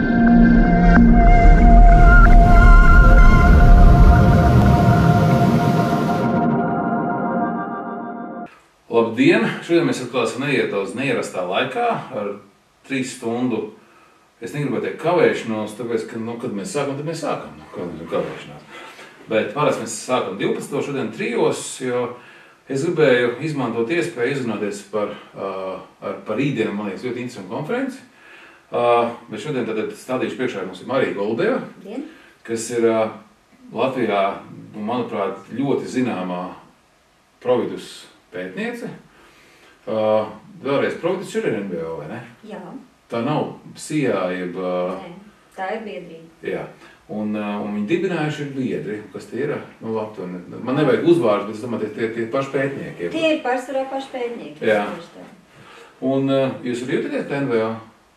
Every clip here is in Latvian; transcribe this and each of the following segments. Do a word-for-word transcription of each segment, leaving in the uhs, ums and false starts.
Labdien! Šodien mēs atkal esam neietās neierastā laikā ar trīs stundu, es negribētu teikt kavēšanos, tāpēc, ka, nu, kad mēs sākam, tad mēs sākam, nu, kad mēs kavēšanās. Bet parasti mēs sākam divpadsmitos, šodien trijos, jo es gribēju izmantot iespēju izrunāties par, uh, ar, par rītdienu, man liekas, ļoti interesantu konferenci. Uh, bet šodien tad stādīšu priekšā mums ir Marija Golubeva, kas ir uh, Latvijā, manuprāt, ļoti zināmā Providus pētniece. Uh, vēlreiz, Providus ir N V O, vai ne? Jā. Tā nav S I A, jeb... Uh, Nē, tā ir biedrība. Jā. Un, uh, un viņi dibinājuši ir biedri, kas tie ir, nu, aptuveni. Man nevajag uzvārds, bet es domāju, tie tie paši pētnieki. Tie ir pārsvarā paši pētnieki. Jā. Un uh, jūs arī jūtaties N V O?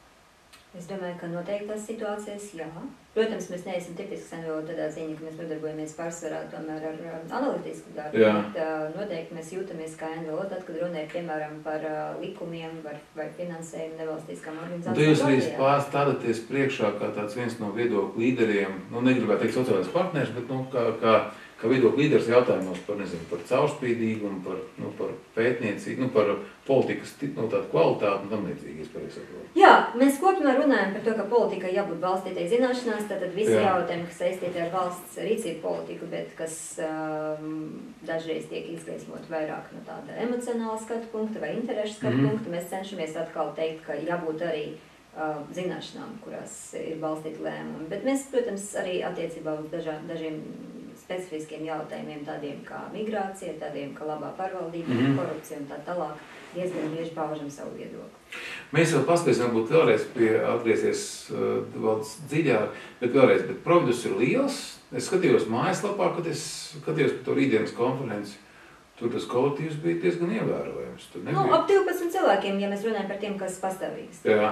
Es domāju, ka noteiktās situācijas, jā. Protams, mēs neesam tipisks N V O tādā ziņā, ka mēs nodarbojamies pārsvarā tomēr ar analītisku darbu, jā. bet uh, noteikti mēs jūtamies kā N V O tad, kad runa ir, piemēram, par uh, likumiem vai, vai finansējumu nevalstiskām organizācijām. Un tu jūs arī pārstādaties priekšā kā tāds viens no viedokļu līderiem, nu, negribētu teikt sociālais partners, bet, nu, kā, kā, kā viedokļu līderis jautājumos par, nezinu, par caurspīdīgumu, par, nu, par pētniecību, nu, par politikas, nu, tādu kvalitāti un tam līdzīgi, es pareizi saprotu. Jā, mēs kopumā runājam par to, ka politika jābūt balstītai zināšanās, tātad visi jā. Jautājumi, kas saistīti ar valsts rīcību politiku, bet kas um, dažreiz tiek izgaismot vairāk no tāda emocionāla skatu punkta vai interešu skatu mm. punkta, mēs cenšamies atkal teikt, ka jābūt arī uh, zināšanām, kurās ir balstīti lēmumi. Bet mēs, protams, arī attiecībā uz dažā, dažiem specifiskiem jautājumiem, tādiem kā migrācija, tādiem kā labā pārvaldība, mm. korupcija un tā tālāk, diezgan bieži paužam savu viedokli. Mēs vēl paspēsim varbūt vēlreiz pie atgriezties uh, vēl dziļāk, bet vēlreiz, bet Providus ir liels. Es skatījos mājaslapā, kad es skatījos par to rītdienas konferenci. Tur tas kolektīvs bija diezgan ievērojams. Nu, ap divpadsmit cilvēkiem, ja mēs runājam par tiem, kas pastāvīgs. Jā.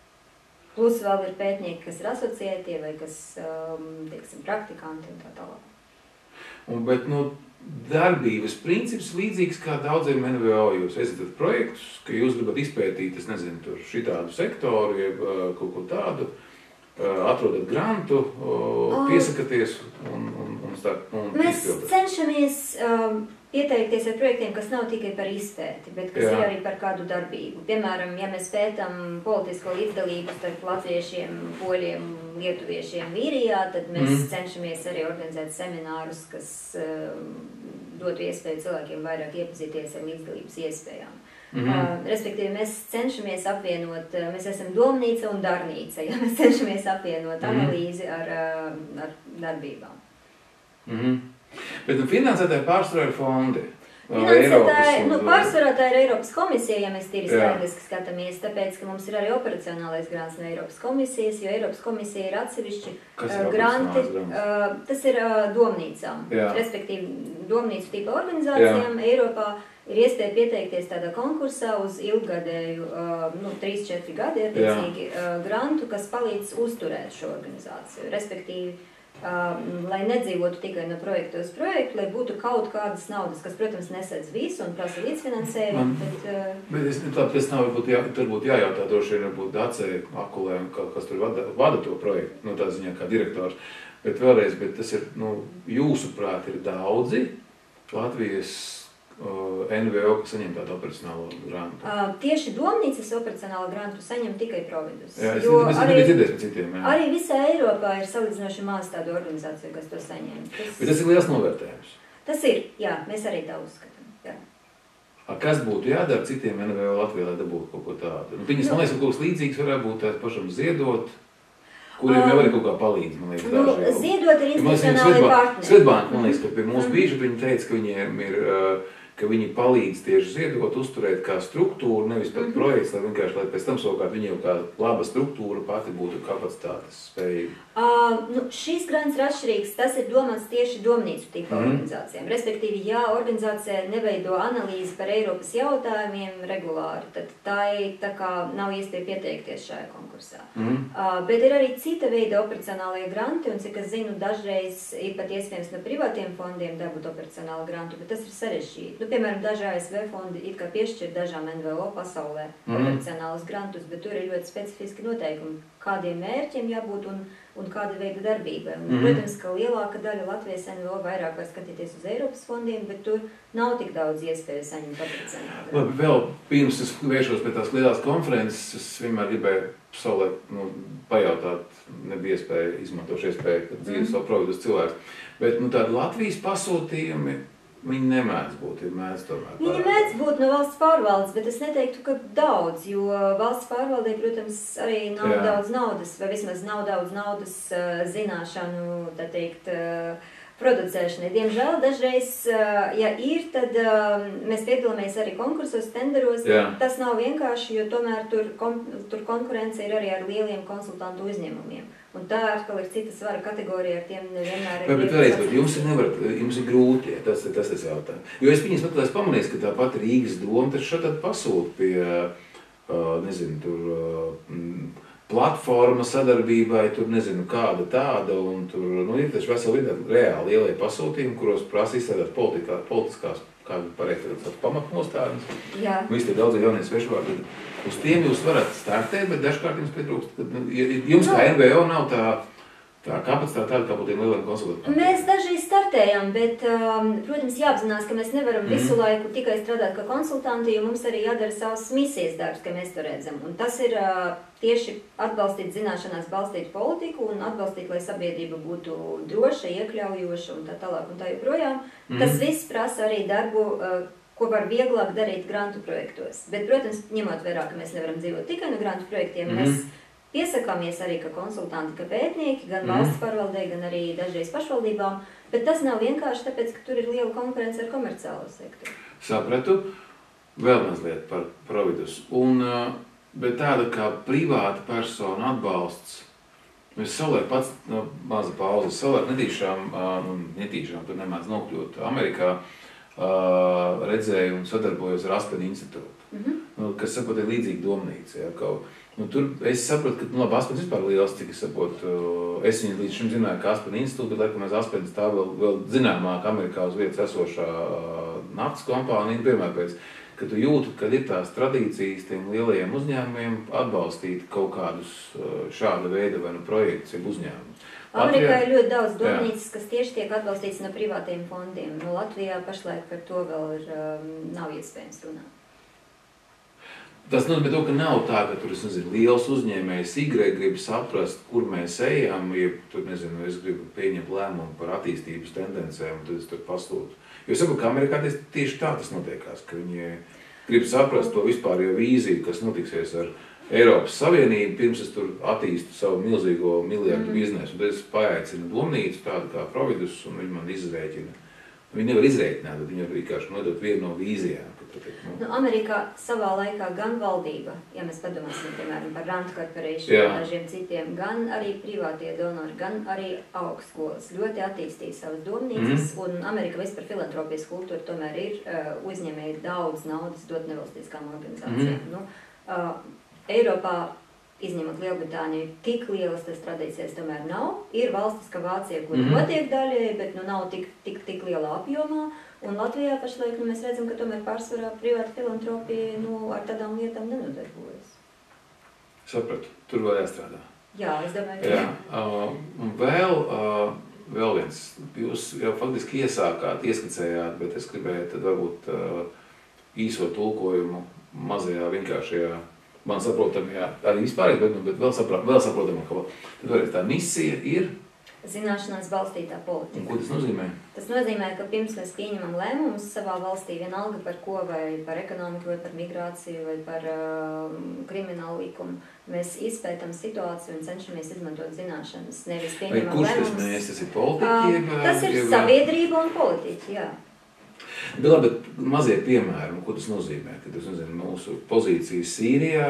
Plus vēl ir pētnieki, kas ir asociētie vai kas, um, teiksim, praktikanti un tā tālāk. Un, bet, nu, darbības princips līdzīgs kā daudziem N V O. Jūs esat projektus, ka jūs gribat izpētīt, es nezinu, tur šitādu sektoru, jeb kaut ko tādu, atrodat grantu, piesakaties un, un, un stāt, un Mēs izpildat. cenšamies um, pieteikties ar projektiem, kas nav tikai par izpēti, bet kas Jā. ir arī par kādu darbību. Piemēram, ja mēs pētam politisko līdzdalību starp latviešiem, poļiem, lietuviešiem Vīrijā, tad mēs mm. cenšamies arī organizēt seminārus, kas uh, dotu iespēju cilvēkiem vairāk iepazīties ar līdzdalības iespējām. Mm -hmm. uh, respektīvi, mēs cenšamies apvienot, uh, mēs esam domnīca un darbnīca, ja mēs cenšamies apvienot mm -hmm. analīzi ar, uh, ar darbībām. Mm -hmm. Bet nu, finansētāji pārsvarā ir fondi. Finansētāji, nu, pārsvarā tā ir Eiropas komisija, ja mēs tīri skaidriski skatāmies, tāpēc, ka mums ir arī operacionālais grants no Eiropas komisijas, jo Eiropas komisija ir atsevišķi uh, granti, uh, tas ir uh, domnīcām, Jā. respektīvi domnīcu tipa organizācijām Jā. Eiropā ir iespēja pieteikties tādā konkursā uz ilggadēju, uh, nu, trīs četri gadi, attiecīgi, uh, grantu, kas palīdz uzturēt šo organizāciju, respektīvi, Uh, lai nedzīvotu tikai no projekta uz projektu, lai būtu kaut kādas naudas, kas, protams, nesedz visu un prasa līdzfinansējumu, bet... Uh... Bet es, labi, tas nav, varbūt, jā, tur būtu jājautā, droši vien, varbūt Dacei, Akulē, kas tur vada, vada to projektu, no tā ziņā kā direktors. Bet vēlreiz, bet tas ir, nu, jūsuprāt, ir daudzi Latvijas uh, N V O, kas saņem tādu operacionālo grantu? Uh, tieši domnīcas operacionālo grantu saņem tikai Providus. Jā, es jo arī, dzirdēs par citiem, jā. Arī visā Eiropā ir salīdzinoši maz tādu organizāciju, kas to saņem. Tas, bet tas ir liels novērtējums. Tas ir, jā, mēs arī tā uzskatām. Jā. A, kas būtu jādara citiem N V O Latvijā, lai dabūtu kaut ko tādu? Nu, viņas, nu, man liekas, kaut kas līdzīgs varētu būt tās pašam ziedot, kuriem jau arī kaut kā palīdz, man liekas, nu, daži. Ziedot ir institucionāli partneri. Svetbanka, man liekas, ka pie mūsu bijuši, viņi teica, ka viņiem ir, ka viņi palīdz tieši ziedot, uzturēt kā struktūru, nevis pat mm -hmm. projekts, lai vienkārši, lai pēc tam savukārt viņi jau kā laba struktūra pati būtu kapacitātes spējīga. Uh, nu, šīs grants ir atšķirīgs, tas ir domāts tieši domnīcu tipa mm. organizācijām. Respektīvi, ja organizācija neveido analīzi par Eiropas jautājumiem regulāri, tad tā, tā kā nav iespēja pieteikties šajā konkursā. Mm. Uh, bet ir arī cita veida operacionālie granti, un cik es zinu, dažreiz ir pat iespējams no privātiem fondiem dabūt operacionālu grantu, bet tas ir sarežģīti. Nu, piemēram, daži A S V fondi it kā piešķir dažām N V O pasaulē mm. potenciālus grantus, bet tur ir ļoti specifiski noteikumi, kādiem mērķiem jābūt un, un kāda veida darbība. Un, mm. Protams, ka lielāka daļa Latvijas N V O vairāk var skatīties uz Eiropas fondiem, bet tur nav tik daudz iespēju saņemt potenciālu. Labi, vēl pirms es vēršos pie tās lielās konferences, es vienmēr gribēju savulaik, nu, pajautāt, nebija iespēja izmantošu iespēju, kad dzīves mm. savu providus cilvēks. Bet, nu, tādi Latvijas pasūtījumi, viņi nemēdz būt, ir mēdz tomēr. Viņi mēdz būt no valsts pārvaldes, bet es neteiktu, ka daudz, jo valsts pārvaldē, protams, arī nav Jā. daudz naudas, vai vismaz nav daudz naudas zināšanu, tā teikt, producēšanai. Diemžēl dažreiz, ja ir, tad mēs piedalāmies arī konkursos, tenderos. Jā. Tas nav vienkārši, jo tomēr tur, kon, tur konkurence ir arī ar lieliem konsultantu uzņēmumiem. Un tā atkal ir cita svara kategorija, ar tiem nevienmēr ir... Bet, bet vēlreiz, bet jums ir, nevarat, jums ir grūti, ja, tas ir tas, tas jautājums. Jo es viņas pat pamanīju, ka tā pati Rīgas doma taču šādi pasūta pie, nezinu, tur... platforma sadarbībai, tur nezinu kāda tāda, un tur, nu, ir taču veseli ir reāli lielie pasūtījumi, kuros prasa izstrādāt politikā, politiskās, kādu pareizi tāds pamatnostādnes. Jā. Nu, ir daudz jaunie svešvārdi. Uz tiem jūs varat startēt, bet dažkārt jums pietrūkst, ka jums kā N V O nav tā, tā kapacitāte tāda, kā būtu tiem lieliem konsultantiem. Mēs dažreiz startējam, bet, um, protams, jāapzinās, ka mēs nevaram mm. visu laiku tikai strādāt kā konsultanti, jo mums arī jādara savas misijas darbs, ka mēs to redzam. Un tas ir uh, tieši atbalstīt zināšanās, balstīt politiku un atbalstīt, lai sabiedrība būtu droša, iekļaujoša un tā tālāk un tā joprojām. Mm. Tas viss prasa arī darbu, uh, ko var vieglāk darīt grantu projektos. Bet, protams, ņemot vērā, ka mēs nevaram dzīvot tikai no grantu projektiem, mm. mēs piesakāmies arī kā konsultanti, kā pētnieki, gan mm. valsts pārvaldē, gan arī dažreiz pašvaldībām, bet tas nav vienkārši tāpēc, ka tur ir liela konkurence ar komerciālo sektoru. Sapratu. Vēl mazliet par providus. Un, bet tāda kā privāta persona atbalsts, mēs savulaik pats, no maza pauze, savulaik netīšām, nu, netīšām, tur nemēdz nokļūt Amerikā, redzēju un sadarbojos ar Aspen institūtu, mm-hmm. nu, kas, sakot, ir līdzīga domnīca, ja, kaut. Nu, tur es saprotu, ka, nu, labi, Aspens vispār liels, cik es saprotu, es viņu līdz šim zināju, ka Aspen institūta, bet, laikam, Aspens tā vēl, vēl zināmāk Amerikā uz vietas esošā naftas kompānija, piemēram, pēc, ka tu jūti, kad ir tās tradīcijas tiem lielajiem uzņēmumiem atbalstīt kaut kādus šāda veida vai nu projektus, jeb uzņēmumus. Amerikā ir ļoti daudz domnīcas, kas tieši tiek atbalstīts no privātiem fondiem. No Latvijā pašlaik par to vēl ir, um, nav iespējams runāt. Tas nozīmē to, ka nav tā, ka tur, es nezinu, liels uzņēmējs Y grib saprast, kur mēs ejam, ja tur, nezinu, es gribu pieņemt lēmumu par attīstības tendencēm, un tad es tur pasūtu. Jo es saprotu, ka Amerikā tieši tā tas notiekās, ka viņi grib saprast to vispārējo vīziju, kas notiksies ar Eiropas Savienību, pirms es tur attīstu savu milzīgo miljardu mm. biznesu. Un tad es paaicinu domnīcu, tādu kā providus, un viņi man izrēķina. Viņi nevar izrēķināt, bet viņi var vienkārši nodot vienu no vīzijām. Nu, Amerikā savā laikā gan valdība, ja mēs padomāsim, piemēram, par Rand Corporation un dažiem citiem, gan arī privātie donori, gan arī augstskolas ļoti attīstīja savas domnīcas, mm. un Amerika vispār filantropijas kultūra tomēr ir uh, uzņēmēji daudz naudas dot nevalstiskām organizācijām. Mm. Nu, uh, Eiropā, izņemot Lielbritāniju, tik lielas tas tradīcijas tomēr nav. Ir valstis, ka Vācija, kur mm. notiek daļai, bet nu nav tik, tik, tik lielā apjomā. Un Latvijā pašlaik nu, mēs redzam, ka tomēr pārsvarā privāta filantropija nu, ar tādām lietām nenodarbojas. Sapratu, tur vēl jāstrādā. Jā, es domāju, ka jā. Uh, un vēl, uh, vēl viens, jūs jau faktiski iesākāt, ieskicējāt, bet es gribēju tad varbūt uh, īso tulkojumu mazajā, vienkāršajā, man saprotamajā, arī vispārīgi, bet, bet vēl, saprot, vēl saprotamā, ka tad varētu tā misija ir zināšanās balstītā politika. Un ko tas nozīmē? Tas nozīmē, ka pirms mēs pieņemam lēmumus savā valstī, vienalga par ko, vai par ekonomiku, vai par migrāciju, vai par uh, kriminālu likumu, mēs izpētam situāciju un cenšamies izmantot zināšanas. Nevis pieņemam lēmumus. Vai kurš lēmumus. tas mēs, tas ir politiķi? Uh, tas ir jeb... sabiedrība un politiķi, jā. Bet labi, bet mazie piemēri, ko tas nozīmē? Kad tas nozīmē mūsu pozīciju Sīrijā,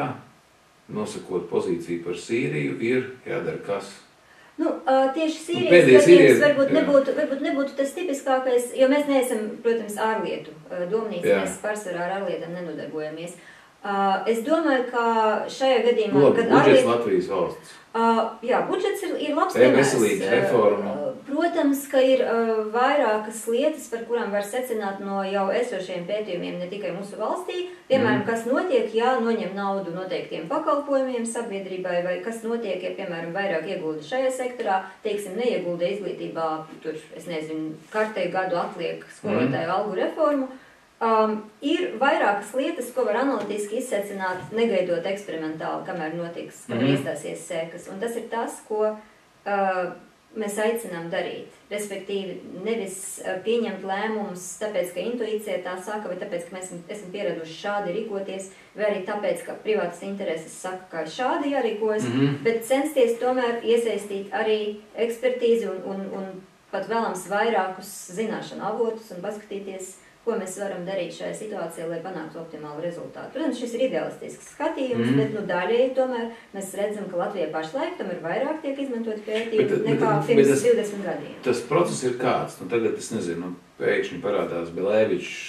nosakot pozīciju par Sīriju, ir jādara kas? Nu, tieši Sīrijas gadījums varbūt nebūtu, varbūt nebūtu tas tipiskākais, jo mēs neesam, protams, ārlietu domnīca, mēs pārsvarā ar ārlietām nenodarbojamies. Uh, es domāju, ka šajā gadījumā, nu, labi, kad budžets ārliet... Latvijas valsts. Uh, jā, budžets ir, ir labs piemērs. Veselības reforma. Uh, protams, ka ir uh, vairākas lietas, par kurām var secināt no jau esošiem pētījumiem, ne tikai mūsu valstī. Piemēram, mm. kas notiek, ja noņem naudu noteiktiem pakalpojumiem sabiedrībai, vai kas notiek, ja, piemēram, vairāk iegulda šajā sektorā, teiksim, neiegulda izglītībā, tur, es nezinu, kārtēju gadu atliek skolotāju mm. algu reformu. Um, ir vairākas lietas, ko var analītiski izsecināt, negaidot eksperimentāli, kamēr notiks, kamēr mm-hmm. iestāsies sekas. Un tas ir tas, ko uh, mēs aicinām darīt. Respektīvi, nevis uh, pieņemt lēmumus tāpēc, ka intuīcija tā saka, vai tāpēc, ka mēs esam, esam pieraduši šādi rīkoties, vai arī tāpēc, ka privātas intereses saka, ka šādi jārīkojas, mm-hmm. bet censties tomēr iesaistīt arī ekspertīzi un, un, un pat vēlams vairākus zināšanu avotus un paskatīties, ko mēs varam darīt šajā situācijā, lai panāktu optimālu rezultātu. Protams, šis ir idealistisks skatījums, mm. bet nu, daļēji tomēr mēs redzam, ka Latvijā pašlaik tam ir vairāk tiek izmantot pētījumi nekā bet, pirms bet tas, divdesmit gadiem. Tas process ir kāds. Nu, tagad, es nezinu, pēkšņi parādās Belēvičs,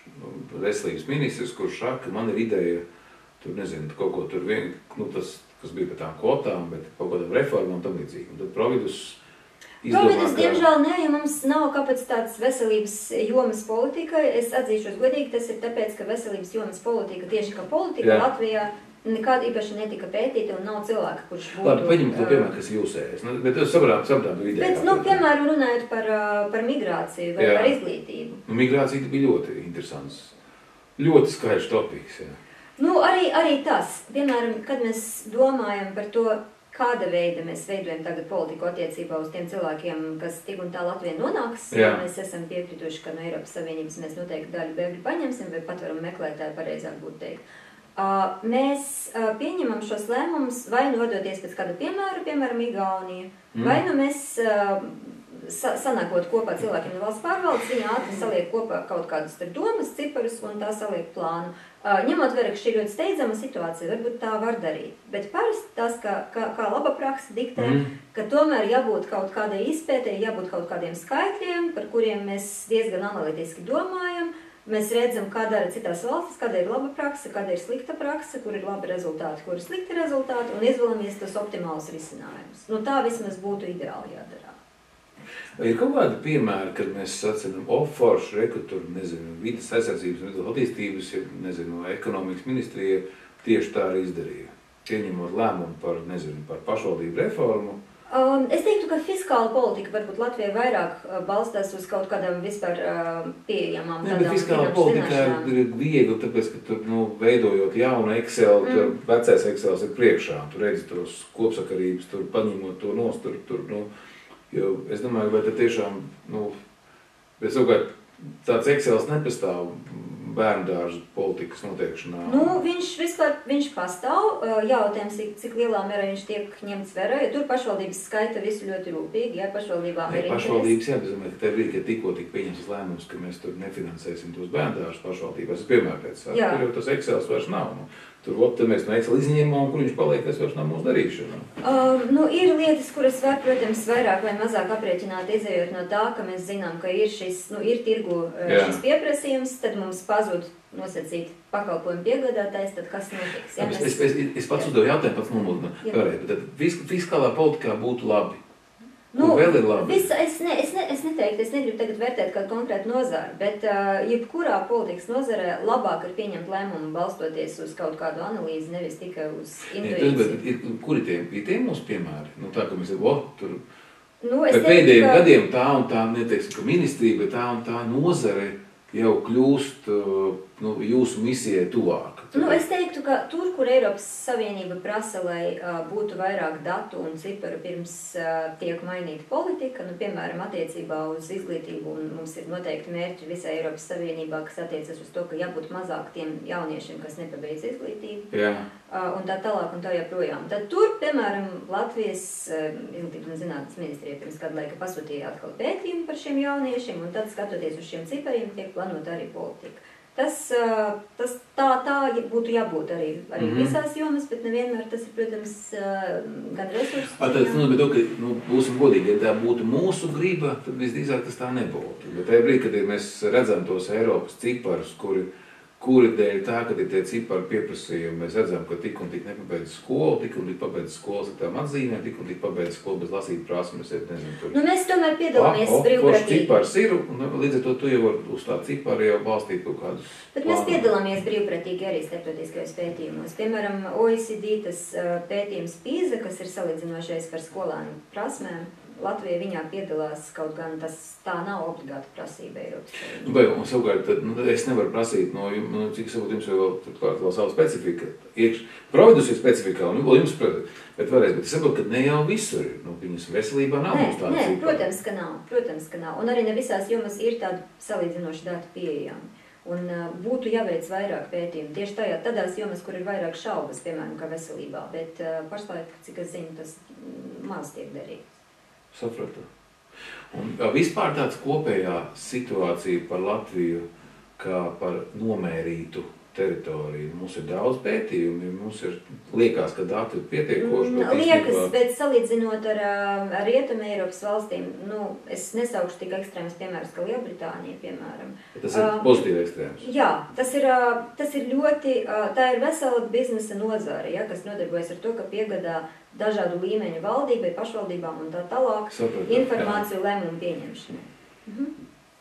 veselības ministrs, kurš saka, man ir ideja, tur nezinu, kaut ko tur vien, nu, tas, kas bija par tām kvotām, bet kaut kādām reformām tam līdzīgi. Un tad Providus Providus, diemžēl, ne, jo mums nav kapacitātes veselības jomas politikai. Es atzīšos godīgi, tas ir tāpēc, ka veselības jomas politika, tieši kā politika, jā. Latvijā nekāda īpaši netika pētīta un nav cilvēka, kurš būtu... Labi, paņem to piemēram, kas jūsējas. Nu, bet es saprātu, saprātu ideju. Bet, nu, piemēram, runājot par, par migrāciju vai jā. Par izglītību. Nu, migrācija bija ļoti interesants. Ļoti skaidrs topiks, jā. Nu, arī, arī tas. Piemēram, kad mēs domājam par to, kāda veida mēs veidojam tagad politiku attiecībā uz tiem cilvēkiem, kas tik un tā Latvijā nonāks. Jā. Mēs esam piekrituši, ka no Eiropas Savienības mēs noteikti daļu bēgļu paņemsim, vai patvarumu meklētāju pareizāk būtu teikt. Uh, mēs uh, pieņemam šos lēmumus vai nodoties pēc kāda piemēra, piemēram, Igaunija, mm. vai nu mēs uh, sa sanākot kopā cilvēkiem no valsts pārvaldes, viņi ātri saliek kopā kaut kādus domas, ciparus un tā saliek plānu. Uh, ņemot vērā, ka šī ļoti steidzama situācija, varbūt tā var darīt. Bet parasti tas, kā, kā, kā laba praksa diktē, mm. ka tomēr jābūt kaut kādai izpētei, jābūt kaut kādiem skaitļiem, par kuriem mēs diezgan analītiski domājam. Mēs redzam, kā dara citās valstis, kāda ir laba praksa, kāda ir slikta praksa, kur ir labi rezultāti, kur ir slikti rezultāti, un izvēlamies tos optimālus risinājumus. Nu, tā vismaz būtu ideāli jādara. Vai ir kaut kādi piemēri, kad mēs sacinām off-foršu, reku, tur, nezinu, vidas aizsardzības un attīstības, nezinu, ekonomikas ministrija tieši tā arī izdarīja, pieņemot lēmumu par, nezinu, par pašvaldību reformu? Um, es teiktu, ka fiskāla politika varbūt Latvijai vairāk uh, balstās uz kaut kādām vispār uh, pieejamām tādām. Ne, bet fiskāla politika ir viegli, tāpēc, ka tur, nu, veidojot jaunu Excel, mm. tur vecais Excels ir priekšā, tur redzi tos kopsakarības, tur paņemot to nost, tur, tur, nu, jo es domāju, vai tad tiešām, nu, bet savukārt tāds Excels nepastāv bērndārzu politikas noteikšanā. Nu, viņš vispār, viņš pastāv, jautājums, cik lielā mērā viņš tiek ņemts vērā, jo tur pašvaldības skaita visu ļoti rūpīgi, ja pašvaldībām ir interesi. Pašvaldības, jā, bet domāju, ka tev ir, ka tikko tik pieņems lēmums, ka mēs tur nefinansēsim tos bērndārzus pašvaldībās. Es piemēram pēc tā, tur jau tas Excels vairs nav. Nu. Tur ot, mēs no Excel izņēmām, kur viņš paliek, tas vairs nav mūsu darīšana. Um, nu, ir lietas, kuras var, protams, vairāk vai mazāk aprēķināt, izējot no tā, ka mēs zinām, ka ir šis, nu, ir tirgu jā. Šis pieprasījums, tad mums pazūd nosacīt pakalpojumu piegādātājs, tad kas notiks? Ja, mēs... es, es, es, es pats uzdevu jautājumu, pats nomūdinu. Tad fiskālā politikā būtu labi. Nu, vēl ir labi. Visa, es, ne, es, ne, es neteiktu, es negribu tagad vērtēt kādu konkrētu nozaru, bet uh, jebkurā politikas nozarē labāk ir pieņemt lēmumu balstoties uz kaut kādu analīzi, nevis tikai uz intuīciju. Bet, bet, ir, kuri tie, ir tie mūsu piemēri? Nu, tā, ka mēs ir, o, tur, nu, pēc pēdējiem ka... gadiem tā un tā, neteiksim, ka ministrija, bet tā un tā nozare jau kļūst uh, nu, jūsu misijai tuvāk. Nu, es teiktu, ka tur, kur Eiropas Savienība prasa, lai uh, būtu vairāk datu un ciparu pirms uh, tiek mainīta politika, nu, piemēram, attiecībā uz izglītību, un mums ir noteikti mērķi visai Eiropas Savienībā, kas attiecas uz to, ka jābūt mazāk tiem jauniešiem, kas nepabeidz izglītību, jā. uh, un tā tālāk un tā joprojām. Tad tur, piemēram, Latvijas uh, izglītības un zinātnes ministrija pirms kādu laika pasūtīja atkal pētījumu par šiem jauniešiem, un tad, skatoties uz šiem cipariem, tiek plānota arī politika. Tas, tas tā, tā būtu jābūt arī, arī mm -hmm. visās jomas, bet nevienmēr tas ir, protams, gan resursi. A, tad, nu, bet, ka, nu, būsim godīgi, ja tā būtu mūsu griba, tad visdrīzāk tas tā nebūtu. Bet tajā brīdī, kad mēs redzam tos Eiropas ciparus, kuri kuri dēļ tā, kad ir tie cipari pieprasījumi, mēs redzam, ka tik un tik nepabeidz skolu, tik un tik pabeidz skolas ar tām atzīmēm, tik un tik pabeidz skolu bez lasīt prasmes, es nezinu, tur. Nu, mēs tomēr piedalāmies oh, brīvprātīgi. Cipars ir, un līdz ar to tu jau var uz tā cipara jau balstīt kaut kādus. Bet mēs piedalāmies brīvprātīgi arī starptautiskajos pētījumos. Piemēram, O E C D tas pētījums PISA, kas ir salīdzinošais par skolānu prasmēm. Latvija viņā piedalās, kaut gan tas tā nav obligāta prasība Eiropas Savienībā. Nu, bet, un savukārt, tad, nu, es nevaru prasīt, no, nu, cik savu jums vēl, turklāt vēl savu specifika, iekš, providus ir specifikā, un jums, bet vēlreiz, bet es saprotu, ka ne jau visur ir, nu, viņas veselībā nav nē, mums tāda nē, cipara. protams, ka nav, protams, ka nav, un arī ne visās jomās ir tādi salīdzinoši dati pieejami. Un uh, būtu jāveic vairāk pētījumu, tieši tajā, tādās jomas, kur ir vairāk šaubas, piemēram, kā veselībā, bet uh, pašlaik, cik es zinu, tas maz tiek darīts. Sapratu. Un vispār tāds kopējā situācija par Latviju kā par nomērītu teritoriju. Mums ir daudz pētījumi, mums ir liekas, ka dati ir pietiekoši. Mm, liekas, īstenībā... bet salīdzinot ar, ar Rietumu Eiropas valstīm, nu, es nesaukšu tik ekstrēmas piemērus, kā Lielbritānija, piemēram. Tas ir uh, pozitīvi ekstrēms. Jā, tas ir, tas ir ļoti, tā ir vesela biznesa nozare, ja, kas nodarbojas ar to, ka piegādā dažādu līmeņu valdībai, pašvaldībām un tā tālāk Sapratu, informāciju jā. Lēmumu pieņemšanai. Mhm.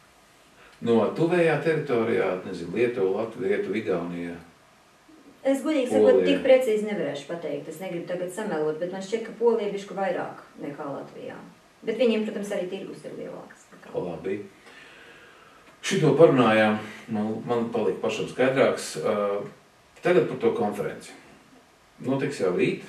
No tuvējā teritorijā, nezinu, Lietuva, Latvija, Lietuva, Igaunija. Es godīgi sakot, tik precīzi nevarēšu pateikt, es negribu tagad samelot, bet man šķiet, ka Polija bišku vairāk nekā Latvijā. Bet viņiem, protams, arī tirgus ir lielāks. Labi. Šito parunājām, man, man palika pašam skaidrāks. Tagad par to konferenci. Notiks jau rīt.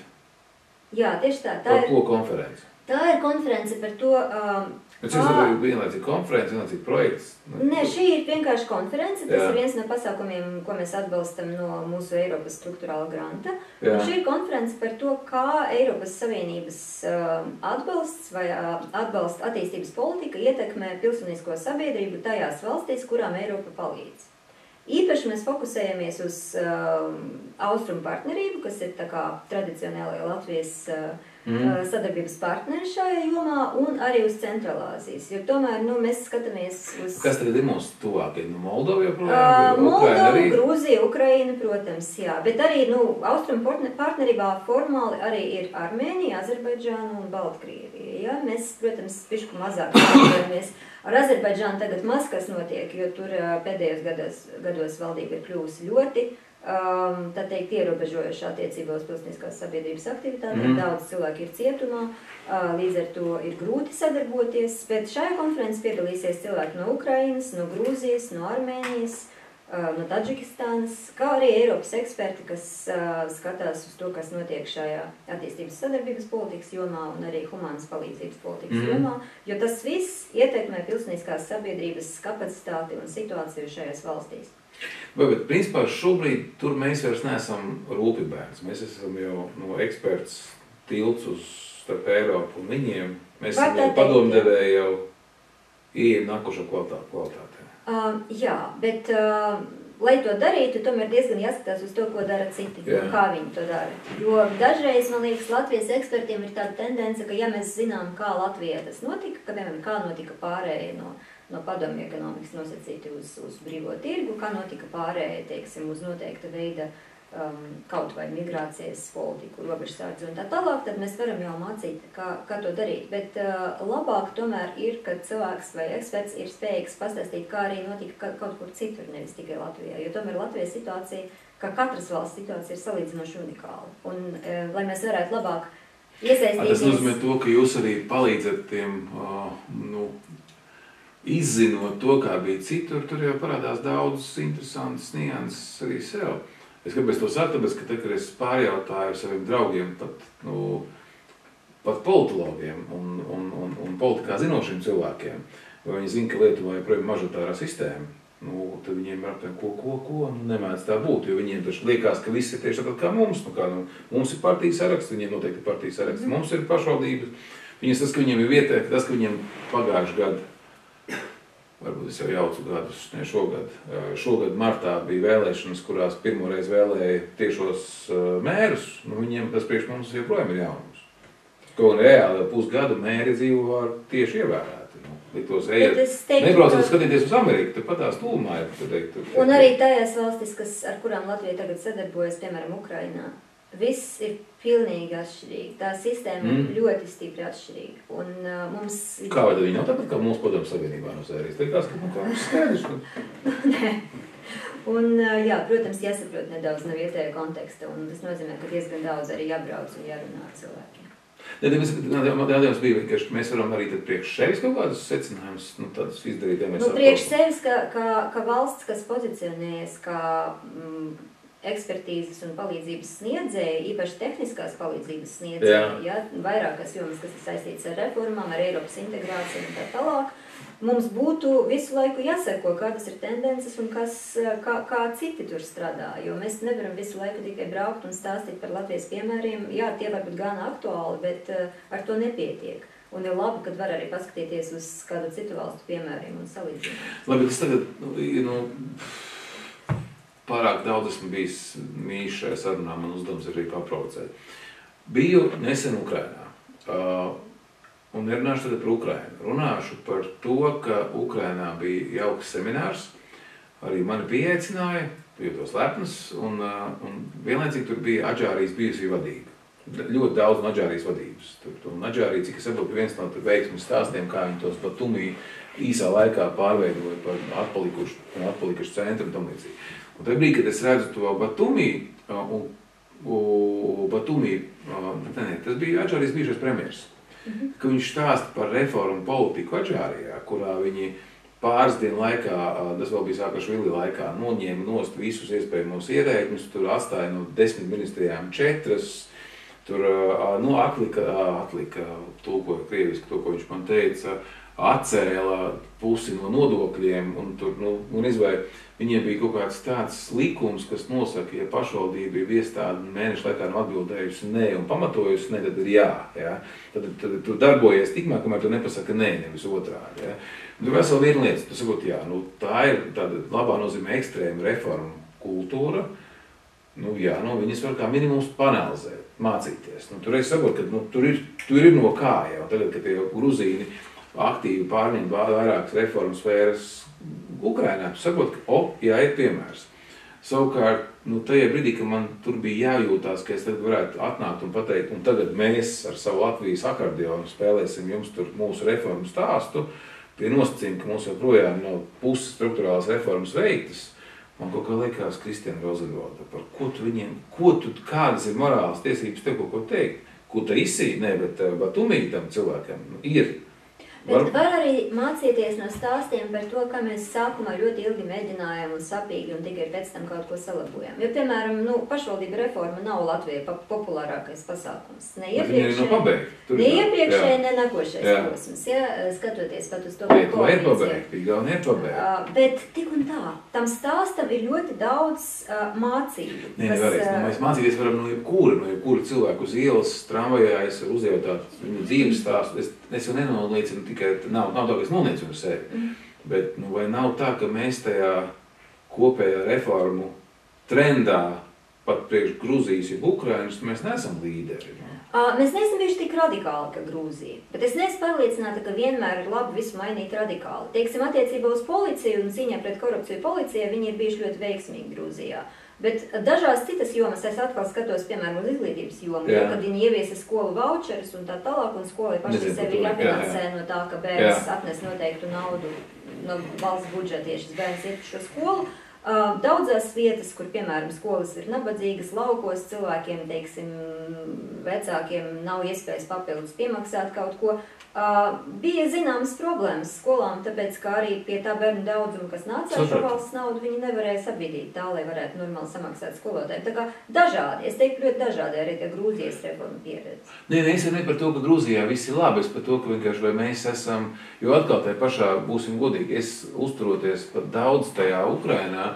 Jā, tieši tā. tā par ir, ko konferenci? Tā ir konference par to... Um, Bet šis ir vienlaicīgi konferences, vienlaicīgi projekts? Nē, šī ir vienkārši konference. Tas Jā. Ir viens no pasākumiem, ko mēs atbalstam no mūsu Eiropas struktūrāla granta. Jā. Un šī ir konference par to, kā Eiropas Savienības uh, atbalsts vai uh, atbalsta attīstības politika ietekmē pilsonisko sabiedrību tajās valstīs, kurām Eiropa palīdz. Īpaši mēs fokusējamies uz uh, austrumu partnerību, kas ir tā kā tradicionālajā Latvijas uh, mm. sadarbības partneri šajā jomā, un arī uz Centrālāzijas. Jo tomēr nu, mēs skatāmies uz... Kas tagad ir mūsu tuvākie? Nu, Moldova joprojām? Uh, Moldova, Grūzija, Ukraina, protams, jā. Bet arī nu, austrumu partnerībā formāli arī ir Armēnija, Azerbaidžāna un Baltkrievija. Ja? Mēs, protams, pišku mazāk sadarbojamies. Ar Azerbaidžānu tagad maz kas notiek, jo tur pēdējos gados, gados valdība ir kļuvusi ļoti, um, tā teikt, ierobežojuši attiecībā uz pilsoniskās sabiedrības aktivitātēm. Mm. Daudz cilvēki ir cietumā, uh, līdz ar to ir grūti sadarboties, bet šajā konferencē piedalīsies cilvēki no Ukrainas, no Grūzijas, no Armēnijas, uh, no Tadžikistānas, kā arī Eiropas eksperti, kas uh, skatās uz to, kas notiek šajā attīstības sadarbības politikas jomā un arī humānas palīdzības politikas mm. jomā, jo tas viss ietekmē pilsoniskās sabiedrības kapacitāti un situāciju šajās valstīs. Vai, bet principā šobrīd tur mēs vairs neesam rūpibērns. Mēs esam jau no eksperts tilts uz starp Eiropu un viņiem. Mēs esam jau padomdevēji jau ieejam nākošo kvalitātē. Uh, jā, bet uh, lai to darītu, tomēr diezgan jāskatās uz to, ko dara citi, jā. Un kā viņi to dara. Jo dažreiz, man liekas, Latvijas ekspertiem ir tāda tendence, ka ja mēs zinām, kā Latvijā tas notika, ka, piemēram, kā notika pārēja no, no padomju ekonomikas nosacīti uz, uz brīvo tirgu, kā notika pārēja, teiksim, uz noteikta veida um, kaut vai migrācijas politiku, robežsardzi un tā tālāk, tad mēs varam jau mācīt, kā, kā to darīt. Bet uh, labāk tomēr ir, kad cilvēks vai eksperts ir spējīgs pastāstīt, kā arī notika kaut kur citur, nevis tikai Latvijā. Jo tomēr Latvijas situācija, kā katras valsts situācija, ir salīdzinoši unikāla. Un, uh, lai mēs varētu labāk iesaistīties... Tas nozīmē to, ka jūs arī palīdzat tiem, uh, nu, izzinot to, kā bija citur, tur jau parādās daudz interesantas nianses arī sev. Es kāpēc to saku, tāpēc, ka te, kad es pārjautāju ar saviem draugiem, pat, nu, pat politologiem un, un, un, un politikā zinošiem cilvēkiem, vai viņi zina, ka Lietuvā ir mažoritārā sistēma, nu, tad viņiem ir aptiem, ko, ko, ko, nu, nemēdz tā būt, jo viņiem taču liekas, ka viss ir tieši tāpat kā mums, nu, kā, nu, mums ir partijas saraksts, viņiem noteikti ir partijas saraksts, mm. mums ir pašvaldības, viņas tas, ka viņiem ir vietē, tas, ka viņiem pagājuši gadu, varbūt es jau jaucu gadus, ne šogad. Šogad martā bija vēlēšanas, kurās pirmoreiz vēlēja tiešos mērus, nu viņiem tas priekš mums joprojām ir jaunums. Kaut gan reāli pusgadu mēri dzīvo var tieši ievērēti. Nu. liktos ejiet. Nebraucot skatīties uz Ameriku, tad pat tās tūmā ir. Teikt, un arī tajās valstis, kas, ar kurām Latvija tagad sadarbojas, piemēram, Ukrainā, viss ir pilnīgi atšķirīgi. Tā sistēma mm. ir ļoti stipri atšķirīga. Un uh, mums... Kā vai viņi nav tāpat, kā mūsu padomu savienībā no sērijas? Likās, ka nu, kā mums skaidrs. Nē. Un, uh, jā, protams, jāsaprot nedaudz no vietēja konteksta, un tas nozīmē, ka diezgan daudz arī jābrauc un jārunā ar cilvēkiem. Ja, Jādījums bija, ka mēs varam arī priekš sevis kaut kādus secinājumus nu, tādus izdarīt, ja mēs nu, priekš sevis, ka, ka, ka valsts, kas pozicionējas kā mm, ekspertīzes un palīdzības sniedzēja, īpaši tehniskās palīdzības sniedzēja, ja, vairākas jomas, kas ir saistīts ar reformām, ar Eiropas integrāciju un tā tālāk, mums būtu visu laiku jāseko, kādas ir tendences un kas, kā, kā citi tur strādā, jo mēs nevaram visu laiku tikai braukt un stāstīt par Latvijas piemēriem. Jā, tie var būt gan aktuāli, bet uh, ar to nepietiek. Un ir labi, kad var arī paskatīties uz kādu citu valstu piemēriem un salīdzināt. Labi, tas tagad, nu, pārāk daudz esmu bijis mīļš šajā sarunā, man uzdevums ir arī paprovocēt. Biju nesen Ukrainā. Uh, Un nerunāšu tagad par Ukrainu. Runāšu par to, ka Ukrainā bija jauks seminārs, arī mani pieaicināja, jūtos lepns, un, un vienlaicīgi tur bija Adžārijas bijusī vadība. Ļoti daudz no Adžārijas vadības. Tur, un Adžārija, cik es saprotu, viens no veiksmes stāstiem, kā viņi tos Batumī īsā laikā pārveidoja par atpalikušu, atpalikušu centru un tam līdzīgi. Un tajā brīdī, kad es redzu to Batumī, un, un Batumī, ne, ne, tas bija Adžārijas bijušais premjers. Ka viņš stāsta par reformu politiku Adžārijā, kurā viņi pāris dienu laikā, tas vēl bija Sākašvili laikā, noņēma nost visus iespējamos ierēģņus, tur atstāja no desmit ministrijām četras, tur nu, atlika, atlika tulkoja krieviski to, ko viņš man teica, atcēla pusi no nodokļiem, un tur, nu, un izvēja, viņiem bija kaut kāds tāds likums, kas nosaka, ja pašvaldība ir iestāde mēnešu laikā nav atbildējusi nē un pamatojusi nē, tad ir jā. Ja? Tad, tad tu darbojies tikmēr, kamēr tu nepasaka nē, nevis otrādi. Ja? Tur vesela viena lietas, tu sakot, jā, nu, tā ir tāda labā nozīmē ekstrēma reforma kultūra. Nu, jā, nu, viņas var kā minimums panalizēt, mācīties. Nu, tur es saprotu, ka nu, tur, ir, tur ir no kā jau. Tagad, kad tie gruzīni aktīvi pārņem vairākas reformu sfēras Ukrainā, tu saproti, ka, o, jā, ir piemērs. Savukārt, nu, tajā brīdī, ka man tur bija jājūtās, ka es tagad varētu atnākt un pateikt, un tagad mēs ar savu Latvijas akordeonu spēlēsim jums tur mūsu reformu stāstu, pie nosacījuma, ka mums joprojām nav puses struktūrālās reformas veiktas, man kaut kā liekas Kristiāna Rozenvalda, par ko tu viņiem, ko tu, kādas ir morālas tiesības tev kaut ko teikt? Ko ta izsīt? Nē, bet Batumī tam cilvēkam nu, ir. Bet var arī mācīties no stāstiem par to, kā mēs sākumā ļoti ilgi mēģinājām un sapīgi un tikai pēc tam kaut ko salabojām. Jo, piemēram, nu, pašvaldība reforma nav Latvijā populārākais pasākums. Ne iepriekšēji, ne nākošais posms, ja, skatoties pat uz to, ko koalīcija. Uh, bet tik un tā, tam stāstam ir ļoti daudz uh, mācību. Nē, nevarēs, uh, mēs mācīties varam no jebkura, no jebkura cilvēku uz ielas, tramvajā, es uzjautāt viņu dzīves stāstu. Es, es jau nenoliecinu tikai, nav, nav tā, ka es noliecinu sevi, mm. bet nu, vai nav tā, ka mēs tajā kopējā reformu trendā pat priekš Gruzijas, jeb Ukrainas, mēs neesam līderi. No? Uh, mēs neesam bijuši tik radikāli, ka Grūzija, bet es neesmu pārliecināta, ka vienmēr ir labi visu mainīt radikāli. Teiksim, attiecībā uz policiju un cīņā pret korupciju policija, viņi ir bijuši ļoti veiksmīgi Grūzijā. Bet dažās citas jomas es atkal skatos, piemēram, uz izglītības jomu, jo, kad viņi ieviesa skolu voucherus un tā tālāk, un skolai paši sevi jāfinansē no tā, ka bērns atnes noteiktu naudu no valsts budžeta, ja šis bērns iet uz šo skolu. Uh, daudzās vietas, kur, piemēram, skolas ir nabadzīgas, laukos cilvēkiem, teiksim, vecākiem nav iespējas papildus piemaksāt kaut ko, uh, bija zināmas problēmas skolām, tāpēc, ka arī pie tā bērnu daudzuma, kas nāca ar šo valsts naudu, viņi nevarēja sabiedīt tā, lai varētu normāli samaksāt skolotājiem. Tā kā dažādi, es teiktu ļoti dažādi arī tie Grūzijas reforma pieredze. Nē, ne, es jau ne par to, ka Grūzijā viss ir labi, es par to, ka vienkārši vai mēs esam, jo atkal tajā pašā būsim godīgi, es uzturoties pat daudz tajā Ukrainā,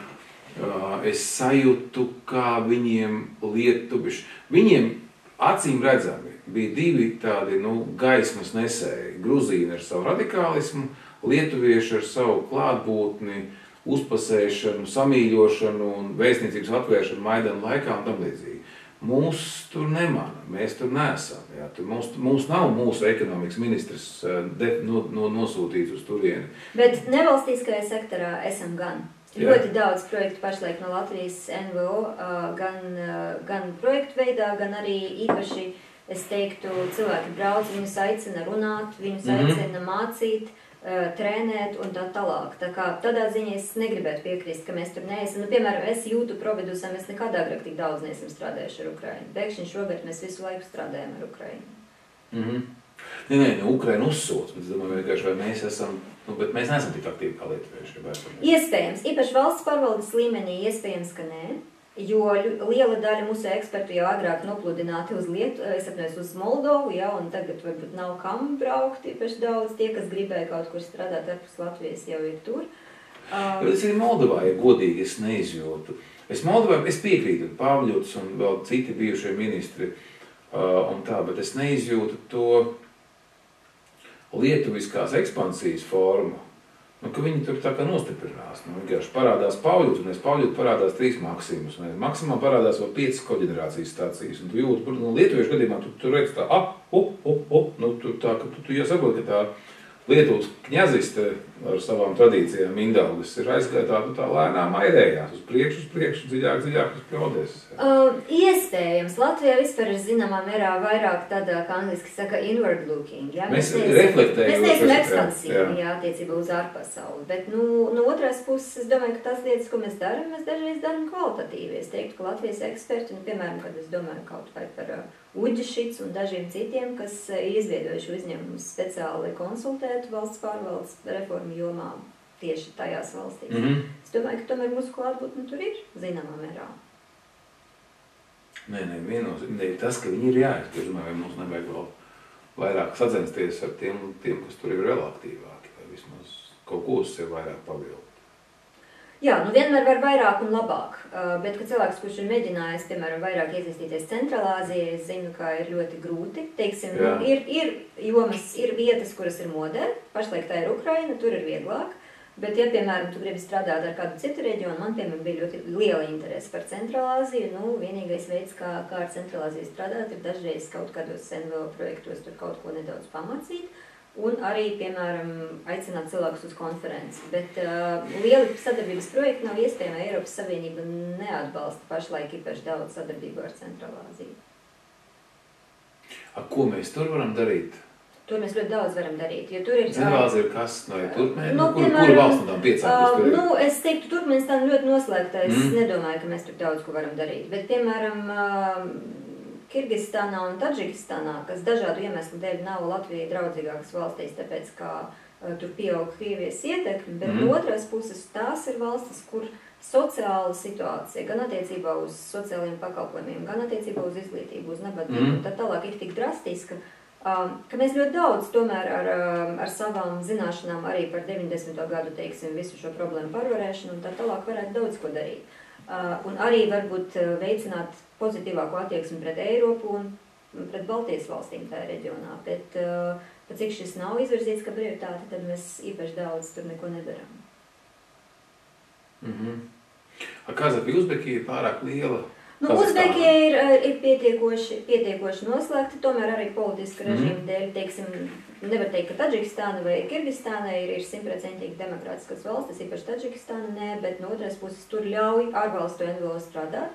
es sajūtu, kā viņiem lietuviši, viņiem acīm redzami bija divi tādi, nu, gaismas nesēji, gruzīni ar savu radikālismu, lietuvieši ar savu klātbūtni, uzpasēšanu, samīļošanu un vēstniecības atvēršanu Maidana laikā un tam līdzīgi. mūs tur nemana, mēs tur neesam. Jā. Tur mums, mums nav mūsu ekonomikas ministrs de, no, no, nosūtīts uz turieni. Bet nevalstiskajā sektorā esam gan. Jā. Ļoti daudz projektu pašlaik no Latvijas N V O, gan, gan projektu veidā, gan arī īpaši, es teiktu, cilvēki brauc, viņus aicina runāt, viņus mm-hmm. aicina mācīt, trenēt un tā tālāk. Tā kā tādā ziņā es negribētu piekrist, ka mēs tur neesam. Nu, piemēram, es jūtu Providusam, mēs nekad agrāk tik daudz neesam strādājuši ar Ukrainu. Pēkšņi šogad mēs visu laiku strādājam ar Ukrainu. Mm-hmm. Nē, nē, nu, Ukraina uzsūc, bet es domāju, vienkārši, vai mēs esam, nu, bet mēs neesam tik aktīvi kā lietuvieši. Iespējams, īpaši valsts pārvaldes līmenī, iespējams, ka nē, jo liela daļa mūsu ekspertu jau agrāk nopludināti uz Lietu, es atnēs uz Moldovu, ja, un tagad varbūt nav kam braukt, īpaši daudz, tie, kas gribēja kaut kur strādāt ārpus Latvijas, jau ir tur. Um, bet es arī Moldovā, ja godīgi, es neizjūtu. Es Moldovā, es piekrītu, Pāvļots un vēl citi bijušie ministri uh, un tā, bet es neizjūtu to lietuviskās ekspansijas formu, nu, ka viņi tur tā kā nostiprinās. Nu, vienkārši parādās Pāvļots, un es Pāvļotu parādās trīs Maksimus, un Maksimā parādās vēl piecas koģenerācijas stācijas, un tu jūti, nu, lietuviešu gadījumā, tu, tu redz tā, ap, up, up, up, nu, tu tā, ka tu, tu jau saproti, ka tā Lietuvas kņaziste ar savām tradīcijām Mindaugas ir aizgāja tā, tā lēnām airējās uz priekšu, uz priekšu, dziļāk, dziļāk uz pļaudēs. Uh, iespējams. Latvijā vispār ir zināmā mērā vairāk tādā, kā angliski saka, inward looking. Ja? Mēs, mēs reflektējam. Mēs neesam ekspansīvi, jā, attiecībā uz ārpasauli. Bet, nu, no otras puses, es domāju, ka tās lietas, ko mēs darām, mēs dažreiz darām kvalitatīvi. Es teiktu, ka Latvijas eksperti, nu, piemēram, kad es domāju kaut vai par uh, Uģišits un dažiem citiem, kas uh, izveidojuši uzņēmumus speciāli konsultētu valsts pārvaldes reformu jomā tieši tajās valstīs. Mm-hmm. Es domāju, ka tomēr mūsu klātbūtne tur ir zināmā mērā. Nē, nē, viennozīmīgi tas, ka viņi ir jāizpēr, domāju, vai mums nevajag vēl vairāk sacensties ar tiem, tiem, kas tur ir vēl aktīvāki, vai vismaz kaut ko uz sevi vairāk pavilkt. Jā, nu vienmēr var vairāk un labāk, bet, kad cilvēks, kurš ir mēģinājis, piemēram, vairāk iesaistīties Centrālā Azijā, es zinu, ka ir ļoti grūti. Teiksim, nu, ir, ir jomas, ir vietas, kuras ir modē, pašlaik tā ir Ukraina, tur ir vieglāk, bet, ja, piemēram, tu gribi strādāt ar kādu citu reģionu, man, piemēram, bija ļoti liela interese par Centrālā Aziju, nu, vienīgais veids, kā, kā ar Centrālā Aziju strādāt, ir dažreiz kaut kādos N V O projektos tur kaut ko nedaudz pamācīt. Un arī, piemēram, aicināt cilvēkus uz konferenci. Bet uh, lieli sadarbības projekti nav iespējami, Eiropas Savienība neatbalsta pašlaik īpaši daudz sadarbību ar Centrālā Aziju. A, ko mēs tur varam darīt? Tur mēs ļoti daudz varam darīt, jo tur ir... Centrālā Azija ir kas? No, Turkmēn? Nu, kur, kur valsts no tām piecām, kas tur ir? Nu, es teiktu, Turkmenistāna ļoti noslēgta, es mm. nedomāju, ka mēs tur daudz ko varam darīt. Bet, piemēram, uh, Kirgistānā un Tadžikistānā, kas dažādu iemeslu dēļ nav Latvijai draudzīgākas valstīs, tāpēc, ka uh, tur pieaug Krievijas ietekmi, bet mm. no otras puses tās ir valstis, kur sociāla situācija, gan attiecībā uz sociālajiem pakalpojumiem, gan attiecībā uz izglītību, uz nabadzību, mm. tā tālāk ir tik drastiska, um, ka mēs ļoti daudz tomēr ar, ar savām zināšanām arī par deviņdesmito gadu, teiksim, visu šo problēmu pārvarēšanu un tā tālāk varētu daudz ko darīt. Uh, un arī varbūt uh, veicināt pozitīvāku attieksmi pret Eiropu un pret Baltijas valstīm tajā reģionā. Bet, uh, pat cik šis nav izvirzīts kā prioritāte, tad mēs īpaši daudz tur neko nedarām. Mm-hmm. Kazahija, Uzbekija ir pārāk liela? Nu, Uzbekija ir, ir pietiekoši, pietiekoši noslēgta, tomēr arī politiska režīma mm-hmm. dēļ, teiksim, nevar teikt, ka Tadžikistāna vai Kirgistāna ir, ir simtprocentīgi demokrātiskas valstis, īpaši Tadžikistāna nē, bet no otras puses tur ļauj ārvalstu N V O strādāt.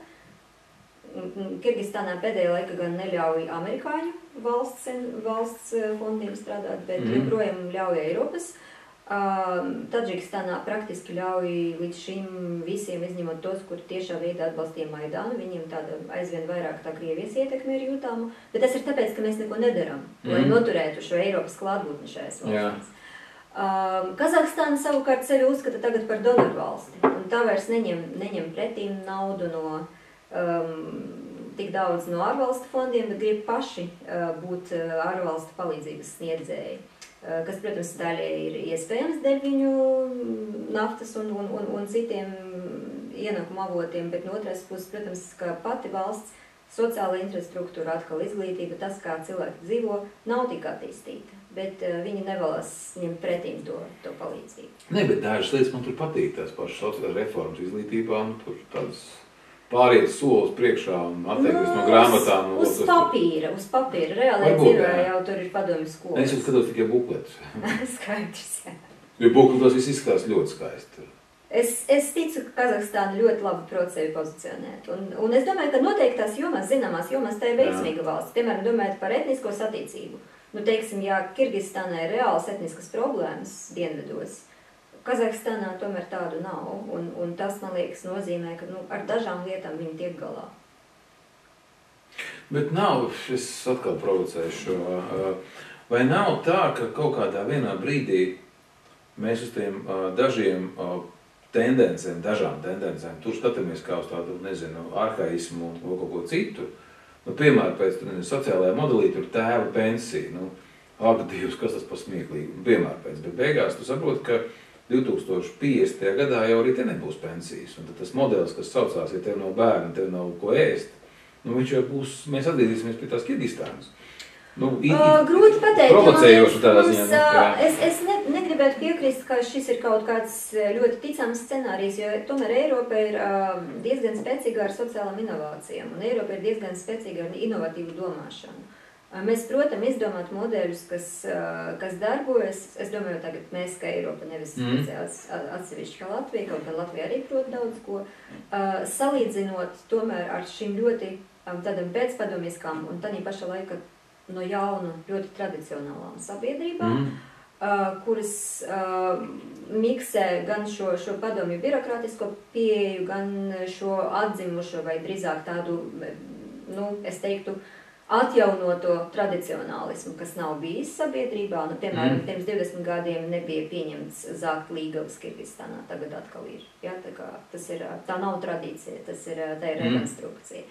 Kirgistānā pēdējā laika gan neļauj amerikāņu valsts, valsts fondiem strādāt, bet mm-hmm. joprojām ļauj Eiropas. Uh, Tadžikistānā praktiski ļauj līdz šim visiem, izņemot tos, kur tiešā veidā atbalstīja Maidanu, viņiem tāda aizvien vairāk tā Krievijas ietekme ir jūtāma, bet tas ir tāpēc, ka mēs neko nedaram, mm. lai noturētu šo Eiropas klātbūtni šajās valstīs. Uh, Kazahstāna savukārt sevi uzskata tagad par donoru valsti, un tā vairs neņem, neņem pretīm naudu no um, tik daudz no ārvalstu fondiem, bet grib paši uh, būt uh, ārvalstu palīdzības sniedzēji. Kas, protams, daļai ir iespējams dēļ viņu naftas un, un, un, un citiem ienākumu avotiem, bet no otras puses, protams, ka pati valsts sociāla infrastruktūra, atkal izglītība, tas, kā cilvēki dzīvo, nav tik attīstīta, bet uh, viņi nevēlas ņemt pretīm to, to palīdzību. Ne, bet dažas lietas man tur patīk, tās pašas sociālās reformas izglītībā, un tur tādas pāriet solis priekšā un atteikties no, no grāmatām. Uz, uz papīra, uz papīra. Reālajā dzīvē jau tur ir padomju skolas. Es jau skatos tikai bukletus. Skaidrs, jā. Jo bukletos viss izskatās ļoti skaisti. Es, es ticu, ka Kazahstāna ļoti labi prot sevi pozicionēt. Un, un es domāju, ka noteiktās jomās, zināmās jomās, tā ir veiksmīga valsts. Piemēram, domājot par etnisko satīcību. Nu, teiksim, ja Kirgistānā ir reāls etniskas problēmas dienvidos, Kazahstānā tomēr tādu nav. Un, un tas, man liekas, nozīmē, ka nu, ar dažām lietām viņi tiek galā. Bet nav, es atkal provocēšu, vai nav tā, ka kaut kādā vienā brīdī mēs uz tiem dažiem tendencēm, dažām tendencēm, tur skatāmies kā uz tādu, nezinu, arhaismu un kaut ko citu. Nu, piemēram, pēc nezinu, sociālajā modelī tur tēva pensija, nu, ak, Dievs, kas tas par smieklīgi, piemēram, pēc, bet beigās tu saproti, ka divi tūkstoši piecdesmitajā gadā jau arī te nebūs pensijas, un tad tas modelis, kas saucās, ja tev nav bērni, tev nav ko ēst, nu, viņš jau būs, mēs atgriezīsimies pie tās Kirgistānas. Nu, i, i, uh, grūti pateikt, provocējoši tādā mums, ziņā. Nu, es es ne, negribētu piekrist, ka šis ir kaut kāds ļoti ticams scenārijs, jo tomēr Eiropa ir uh, diezgan spēcīga ar sociālām inovācijām, un Eiropa ir diezgan spēcīga ar inovatīvu domāšanu. Uh, mēs, protam, izdomāt modeļus, kas, uh, kas darbojas, es domāju, tagad mēs, ka Eiropa nevis mm. atsevišķi kā Latvija, kaut gan Latvija arī prot daudz ko, uh, salīdzinot tomēr ar šīm ļoti um, tādam pēcpadomiskām un tādā paša laika no jaunu, ļoti tradicionālām sabiedrībām, mm. uh, kuras uh, miksē gan šo, šo padomju birokrātisko pieeju, gan šo atzimušo vai drīzāk tādu, nu, es teiktu, atjaunoto tradicionālismu, kas nav bijis sabiedrībā. Nu, piemēram, mm. pirms divdesmit gadiem nebija pieņemts zākt līgavas Kirgistānā, tagad atkal ir. Ja, tā, kā, tas ir. Tā nav tradīcija, tas ir, tā ir rekonstrukcija.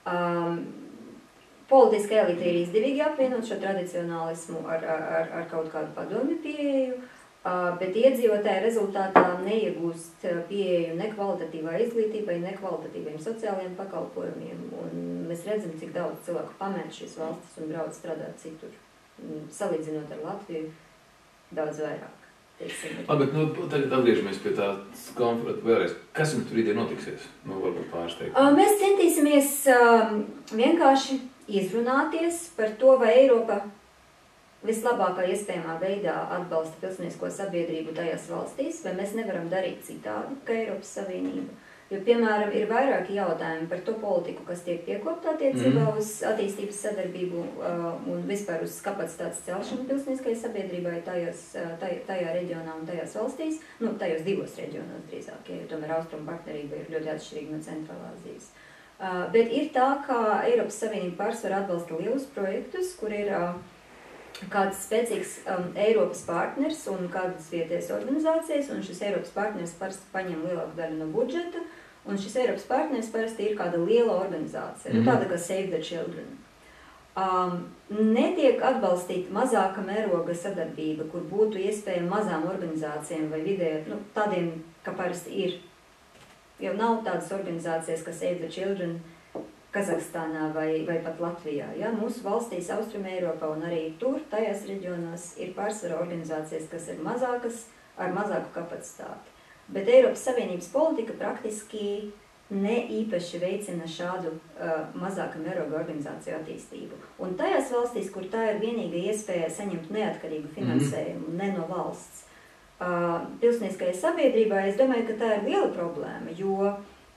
Um, Politiska elite ir izdevīgi apvienot šo tradicionālismu ar, ar, ar kaut kādu padomju pieeju, bet iedzīvotāji rezultātā neiegūst pieeju ne kvalitatīvai izglītībai, ne kvalitatīviem sociālajiem pakalpojumiem. Un mēs redzam, cik daudz cilvēku pamet šīs valstis un brauc strādāt citur. Salīdzinot ar Latviju, daudz vairāk. Labi, bet nu, tagad atgriežamies pie tā konflikta vēlreiz. Kas jums tur rītdien notiksies? Nu, varbūt pārsteigt. Mēs centīsimies vienkārši izrunāties par to, vai Eiropa vislabākā iespējamā veidā atbalsta pilsonisko sabiedrību tajās valstīs, vai mēs nevaram darīt citādi, kā Eiropas Savienība. Jo, piemēram, ir vairāki jautājumi par to politiku, kas tiek piekopta attiecībā mm. uz attīstības sadarbību uh, un vispār uz kapacitātes celšanu pilsoniskajai sabiedrībai tajos, taj, tajā reģionā un tajās valstīs, nu, tajos divos reģionos drīzāk, jo tomēr austrumu partnerība ir ļoti atšķirīga no Centrālāzijas. Uh, bet ir tā, ka Eiropas Savienība pārsvarā atbalsta lielus projektus, kur ir uh, kāds spēcīgs um, Eiropas partners un kādas vietējas organizācijas, un šis Eiropas partners parasti paņem lielāku daļu no budžeta, un šis Eiropas partners parasti ir kāda liela organizācija, mm-hmm. tāda kā Save the Children. Um, netiek atbalstīta mazāka mēroga sadarbība, kur būtu iespējama mazām organizācijām vai vidē, nu, tādiem, kā parasti ir. Jo nav tādas organizācijas, kā Save the Children Kazahstānā vai, vai pat Latvijā. Ja? Mūsu valstīs, Austrum Eiropā un arī tur, tajās reģionos, ir pārsvarā organizācijas, kas ir mazākas, ar mazāku kapacitāti. Bet Eiropas Savienības politika praktiski ne īpaši veicina šādu uh, mazāka mēroga organizāciju attīstību. Un tajās valstīs, kur tā ir vienīga iespēja saņemt neatkarīgu finansējumu, mm-hmm. ne no valsts, Uh, pilsoniskajai sabiedrībai, es domāju, ka tā ir liela problēma, jo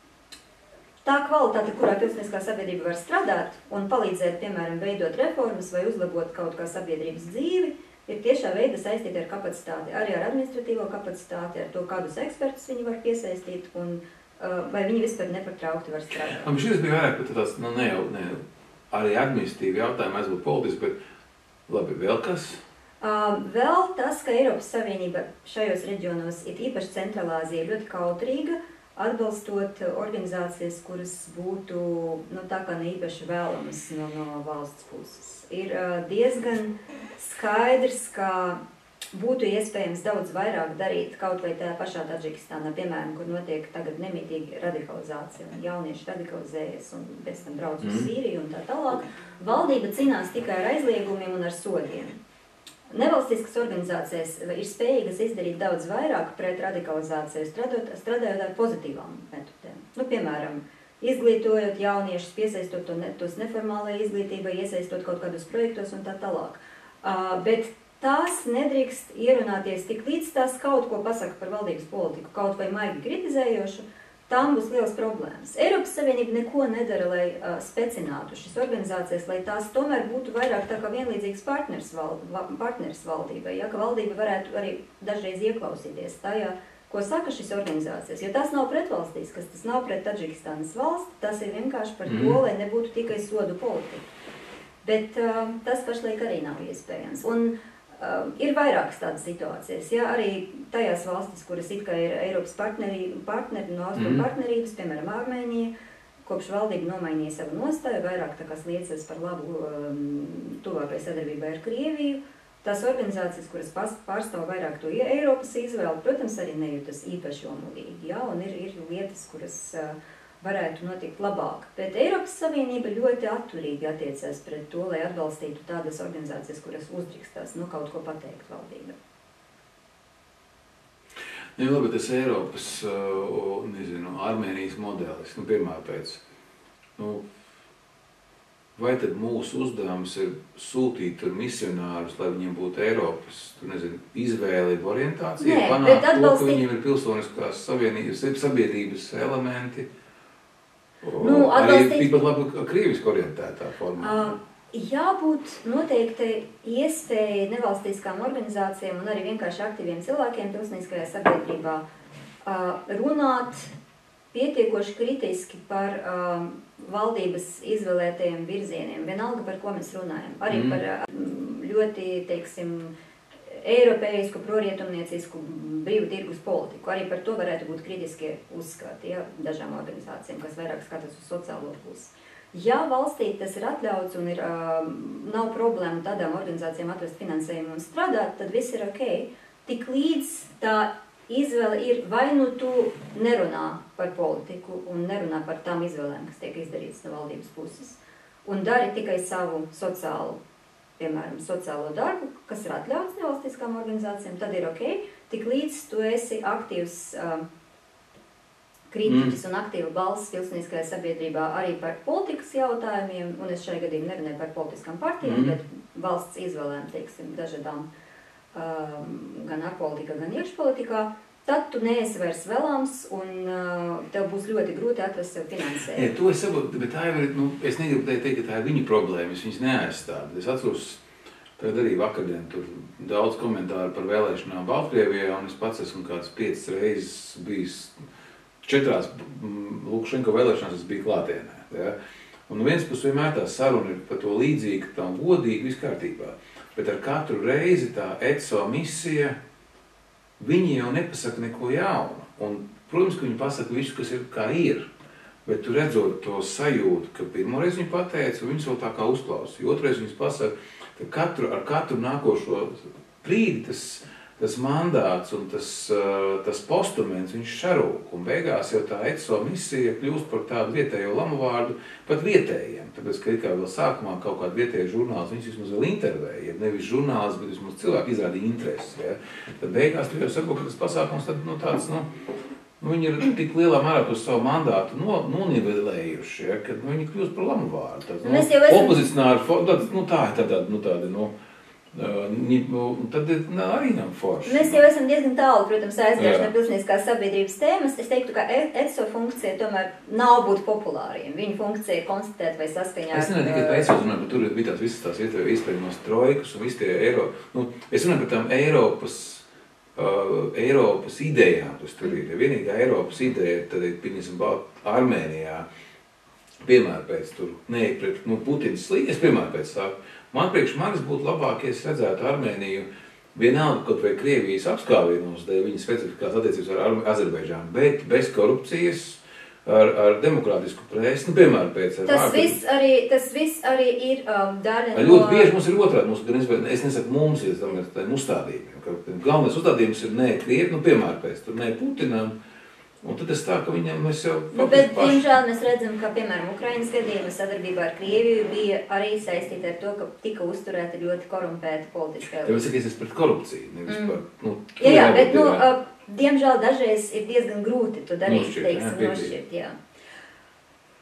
tā kvalitāte, kurā pilsoniskā sabiedrība var strādāt un palīdzēt, piemēram, veidot reformas vai uzlabot kaut kā sabiedrības dzīvi, ir tiešā veida saistīta ar kapacitāti, arī ar administratīvo kapacitāti, ar to, kādus ekspertus viņi var piesaistīt un uh, vai viņi vispār nepārtraukti var strādāt. Man šis bija vairāk, bet tās, nu, ne jau, ne, arī administratīvi jautājumi aizbūt politiski, bet labi, vēl kas? Uh, vēl tas, ka Eiropas Savienība šajos reģionos, it īpaši Centrālāzija, ir ļoti kautrīga, atbalstot organizācijas, kuras būtu, nu, tā kā ne īpaši vēlamas no, no valsts puses. Ir uh, diezgan skaidrs, ka būtu iespējams daudz vairāk darīt kaut vai tajā pašā Tadžikistānā, piemēram, kur notiek tagad nemitīgi radikalizācija, un jaunieši radikalizējas un pēc tam brauc uz Sīriju un tā tālāk. Valdība cīnās tikai ar aizliegumiem un ar sodiem. Nevalstiskas organizācijas ir spējīgas izdarīt daudz vairāk pret radikalizāciju, strādājot, strādājot ar pozitīvām metodēm. Nu, piemēram, izglītojot jauniešus, piesaistot to ne, tos neformālajai izglītībai, iesaistot kaut kādus projektos un tā tālāk. Uh, bet tās nedrīkst ierunāties tik līdz tās kaut ko pasaka par valdības politiku, kaut vai maigi kritizējošu, tām būs liels problēmas. Eiropas Savienība neko nedara, lai uh, specinātu šīs organizācijas, lai tās tomēr būtu vairāk tā kā vienlīdzīgs partners, val, partners valdībai, ja, ka valdība varētu arī dažreiz ieklausīties tajā, ko saka šīs organizācijas, jo tas nav pretvalstīs, kas tas nav pret Tadžikistānas valsti, tas ir vienkārši par to, lai nebūtu tikai sodu politika. Bet uh, tas pašlaik arī nav iespējams. Un Uh, ir vairākas tādas situācijas, ja, arī tajās valstis, kuras it kā ir Eiropas partneri, partneri no austrumu mm. partnerības, piemēram, Armēnija, kopš valdība nomainīja savu nostāju, vairāk tā kā sliecas par labu um, tuvākai sadarbībai ar Krieviju. Tās organizācijas, kuras pārstāv vairāk to Eiropas izvēli, protams, arī nejūtas īpaši omulīgi, ja, un ir, ir lietas, kuras uh, varētu notikt labāk. Bet Eiropas Savienība ļoti atturīgi attiecās pret to, lai atbalstītu tādas organizācijas, kuras uzdrīkstās nu, kaut ko pateikt valdībai. Ne, labi, tas Eiropas, nezinu, Armēnijas modelis, nu, piemēram pēc, nu, vai tad mūsu uzdevums ir sūtīt tur misionārus, lai viņiem būtu Eiropas, tur, nezinu, izvēle, orientācija, Nē, panākt to, atbalstīt... ka viņiem ir pilsoniskās savienības, sabiedrības elementi, Nu, atbalstīt... arī tikpat labi krieviski orientētā formā. Uh, jābūt noteikti iespēja nevalstiskām organizācijām un arī vienkārši aktīviem cilvēkiem pilsoniskajā sabiedrībā uh, runāt pietiekoši kritiski par uh, valdības izvēlētajiem virzieniem, vienalga par ko mēs runājam. Arī mm. par uh, ļoti, teiksim, eiropeisku, prorietumniecisku brīvu tirgus politiku. Arī par to varētu būt kritiskie uzskati, ja, dažām organizācijām, kas vairāk skatās uz sociālo pusi. Ja valstī tas ir atļauts un ir, uh, nav problēma tādām organizācijām atrast finansējumu un strādāt, tad viss ir ok. Tik līdz tā izvēle ir, vai nu tu nerunā par politiku un nerunā par tām izvēlēm, kas tiek izdarītas no valdības puses, un dari tikai savu sociālu, piemēram, sociālo darbu, kas ir atļauts nevalstiskām organizācijām, tad ir ok. Tik līdz tu esi aktīvs uh, kritiķis mm. un aktīva balss pilsoniskajā sabiedrībā arī par politikas jautājumiem, un es šai gadījumā nerunāju par politiskām partijām, mm. bet valsts izvēlēm, teiksim, dažādām um, gan ārpolitikā, gan iekšpolitikā, tad tu neesi vairs vēlams un uh, tev būs ļoti grūti atrast sev finansējumu. Ja, to es saprotu, bet tā jau ir, nu, es negribu teikt, ka tā ir viņa problēma, es viņas neaizstādu. Es atceros, tagad arī vakardien tur daudz komentāru par vēlēšanām Baltkrievijā, un es pats esmu kāds piecas reizes bijis, četrās Lukašenko vēlēšanās es biju klātienē. Ja? Un viens pus vienmēr tā saruna ir par to līdzīgi, tā godīgi, viss kārtībā. Bet ar katru reizi tā E C O misija, viņi jau nepasaka neko jaunu. Un, protams, ka viņi pasaka visu, kas ir kā ir. Bet tu redzot to sajūtu, ka pirmoreiz viņi pateica, un viņus vēl tā kā uzklausīja. Otrais viņus pasaka, ka katru, ar katru nākošo brīdi tas, tas mandāts un tas, tas postuments, viņš šarūk. Un beigās jau tā E C O misija kļūst par tādu vietējo lamu vārdu pat vietējiem. Tāpēc, ka kā vēl sākumā kaut kādu vietēju žurnālistu, viņus vismaz vēl intervēja. Nevis žurnālisti, bet vismaz cilvēki izrādīja interesi. Ja? Tad beigās tu jau sako, ka tas pasākums tad, nu, tāds, nu, nu, viņi ir tik lielā mērā to savu mandātu no, nonivelējuši, ja? Kad nu, viņi kļūst par lamu vārdu. Tāds, nu, esam... opozicionāri, tāds, nu, tā ir tāda, nu, tāda, nu, Uh, tad nā, arī nav forši. Mēs jau esam diezgan tālu, protams, aizgājuši no pilsoniskās sabiedrības tēmas. Es teiktu, ka E C O funkcija tomēr nav būt populāriem. Viņa funkcija ir konstatēt vai saskaņā. Es nezinu tikai par E C O runāju, bet tur bija tās visas tās iespējamās trojkas un visi tie Eiro... Nu, es runāju par tām Eiropas, uh, Eiropas idejām, kas tur ir. Vienīgā Eiropas ideja, tad ir, piemēram, Armēnijā, piemēr pēc tur, ne, pret, nu, Putinas slīgi, es piemēr pēc saku. Man priekš manis būtu labāk, ja es redzētu Armēniju vienalga kaut vai Krievijas apskāvienos, dēļ viņas specifiskās attiecības ar Azerbaidžānu, bet bez korupcijas, ar, ar demokrātisku presi, nu, piemēram, pēc ar tas viss arī, tas viss arī ir um, daļa no... Ļoti bieži mums ir otrādi, mums, gan es nesaku mums, ja tam ir tādiem uzstādījumiem, ka galvenais uzstādījums ir nē Krievi, nu, piemēram, pēc tur nē Putinam. Un tad es tā, ka viņam mēs jau... Nu, bet, diemžēl, mēs redzam, ka, piemēram, Ukrainas gadījumā sadarbībā ar Krieviju bija arī saistīta ar to, ka tika uzturēta ļoti korumpēta politiskā... Ja mēs sakies, es pret korupciju, nevis mm. par... Nu, jā, jā, bet, nu, uh, diemžēl dažreiz ir diezgan grūti to darīt, nošķirt, teiksim, jā, nošķirt, jā.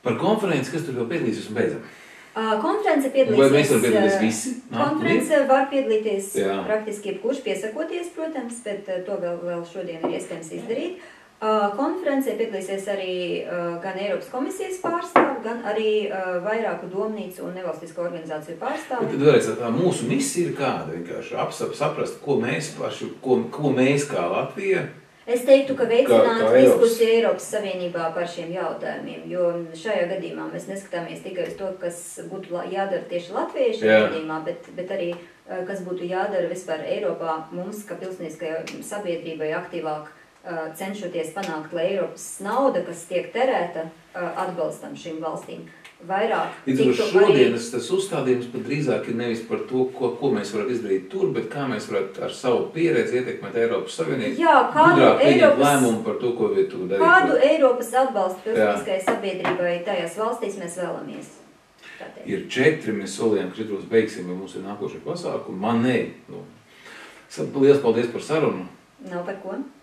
Par konferenci, kas tur vēl piedalīsies un beidzam? Uh, konference piedalīsies... Vai mēs varam piedalīties visi? Konference var piedalīties Jā. praktiski jebkurš piesakoties, protams, bet uh, to vēl, vēl šodien ir iespējams izdarīt. Uh, konferencē piedalīsies arī uh, gan Eiropas komisijas pārstāvi, gan arī uh, vairāku domnīcu un nevalstisko organizāciju pārstāvi. Bet tad vēlreiz, tā mūsu misija ir kāda? Vienkārši apsap, saprast, ko mēs paši, ko, ko mēs kā Latvija... Es teiktu, ka veicināt kā, kā diskusiju Eiropas Savienībā par šiem jautājumiem, jo šajā gadījumā mēs neskatāmies tikai uz to, kas būtu jādara tieši Latvijai šajā gadījumā, bet, bet arī kas būtu jādara vispār Eiropā mums, kā pilsoniskajai sabiedrībai aktīvāk cenšoties panākt, lai Eiropas nauda, kas tiek terēta, atbalstam šīm valstīm. Vairāk. Līdz ar šodienas tas uzstādījums pat drīzāk ir nevis par to, ko, ko mēs varētu izdarīt tur, bet kā mēs varētu ar savu pieredzi ietekmēt Eiropas Savienību. Jā, kādu Eiropas, lēmumu par to, ko tu darīt. Kādu Eiropas atbalstu pilsoniskajai sabiedrībai tajās valstīs mēs vēlamies. Ir četri, mēs solījām, ka četros beigsim, jo mums ir nākošie pasākumi. Man ne. Nu. Liels paldies par sarunu. Nav par ko.